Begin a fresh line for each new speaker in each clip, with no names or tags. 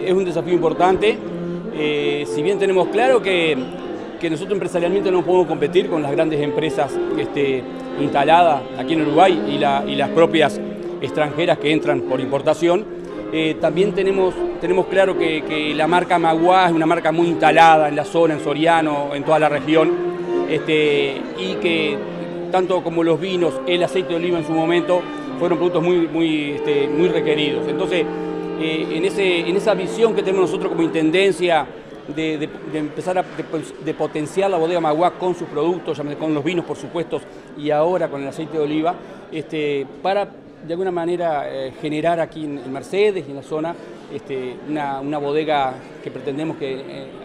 Es un desafío importante, si bien tenemos claro que nosotros empresarialmente no podemos competir con las grandes empresas instaladas aquí en Uruguay y las propias extranjeras que entran por importación, también tenemos claro que la marca Magua es una marca muy instalada en la zona, en Soriano, en toda la región, y que tanto como los vinos, el aceite de oliva en su momento, fueron productos muy requeridos. Entonces, en esa visión que tenemos nosotros como intendencia de empezar de potenciar la bodega Magua con sus productos, con los vinos por supuesto, y ahora con el aceite de oliva, para de alguna manera generar aquí en Mercedes y en la zona una bodega que pretendemos que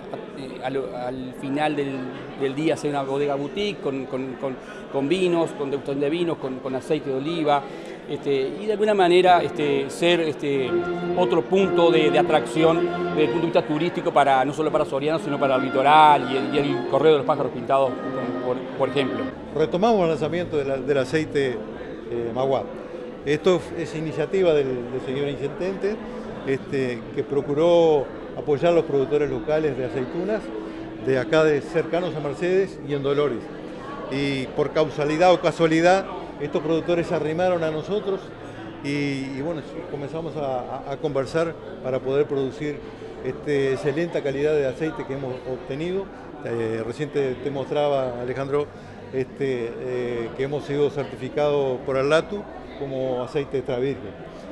al final del día sea una bodega boutique con vinos, con degustación de vinos, con aceite de oliva, y de alguna manera ser otro punto de atracción desde el punto de vista turístico no solo para Soriano, sino para el litoral y el Correo de los Pájaros Pintados, por ejemplo.
Retomamos el lanzamiento del aceite Magua. Esto es iniciativa del señor intendente, que procuró apoyar a los productores locales de aceitunas de acá cercanos a Mercedes y en Dolores. Y por causalidad o casualidad, estos productores se arrimaron a nosotros y bueno, comenzamos a conversar para poder producir excelente calidad de aceite que hemos obtenido. Recién te mostraba, Alejandro, que hemos sido certificados por Arlatu como aceite extra virgen.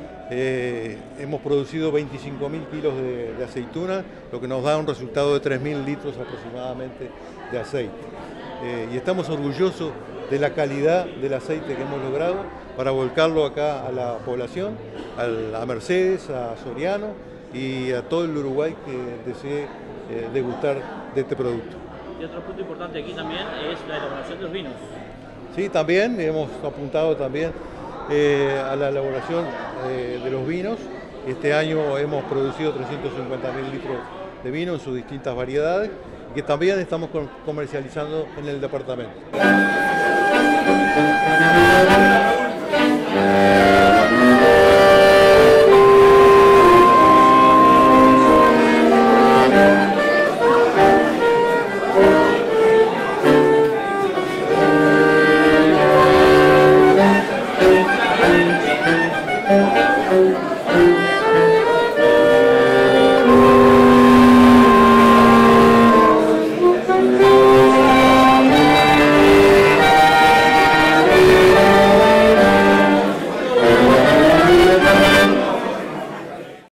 Hemos producido 25.000 kilos de aceituna, lo que nos da un resultado de 3.000 litros aproximadamente de aceite. Y estamos orgullosos de la calidad del aceite que hemos logrado para volcarlo acá a la población, a Mercedes, a Soriano y a todo el Uruguay que desee degustar de este producto.
Y otro punto importante aquí también es la elaboración de los vinos.
Sí, también hemos apuntado también a la elaboración de los vinos. Este año hemos producido 350.000 litros de vino en sus distintas variedades, que también estamos comercializando en el departamento.